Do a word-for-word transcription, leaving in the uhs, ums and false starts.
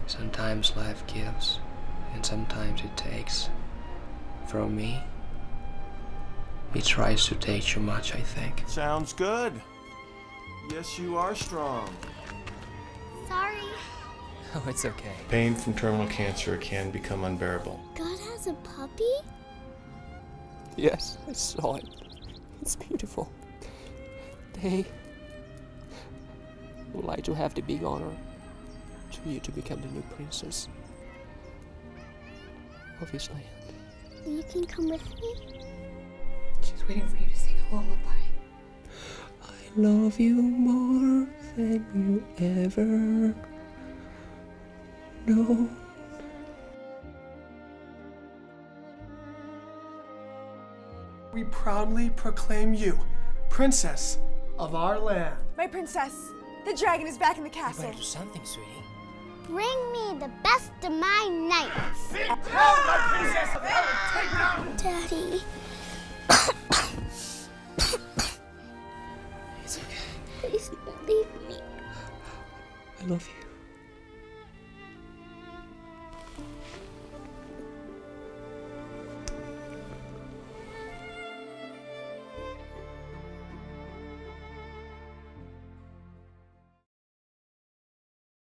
Sometimes life gives, and sometimes it takes. From me, he tries to take too much, I think. Sounds good. Yes, you are strong. Sorry. Oh, it's okay. Pain from terminal cancer can become unbearable. God has a puppy? Yes, I saw it. It's beautiful. They would like to have the big honor to you to become the new princess of his land. You can come with me? She's waiting for you to sing a lullaby. I love you more than you ever know. We proudly proclaim you princess of our land. My princess, the dragon is back in the You castle. better do something, sweetie. Bring me the best of my nights. Daddy. It's okay. Please don't leave me. I love you.